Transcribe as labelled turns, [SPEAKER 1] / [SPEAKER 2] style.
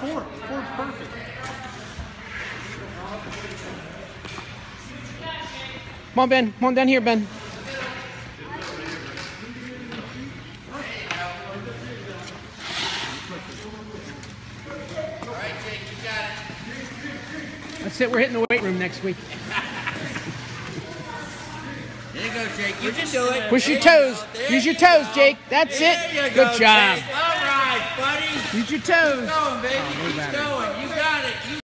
[SPEAKER 1] Four. Four's perfect.
[SPEAKER 2] Come on, Ben. Come on down here, Ben.
[SPEAKER 3] All right, Jake, you got it.
[SPEAKER 2] That's it. We're hitting the weight room next week.
[SPEAKER 3] There you go, Jake. You can do it.
[SPEAKER 2] Push your toes. Use your toes, Jake. That's it. Good job.
[SPEAKER 3] Jake. All right, buddy.
[SPEAKER 2] Use your toes.
[SPEAKER 3] Keep going, baby. Keep going. You